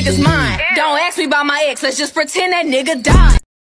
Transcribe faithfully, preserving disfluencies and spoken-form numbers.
nigga's mine. Don't ask me about my ex, let's just pretend that nigga died.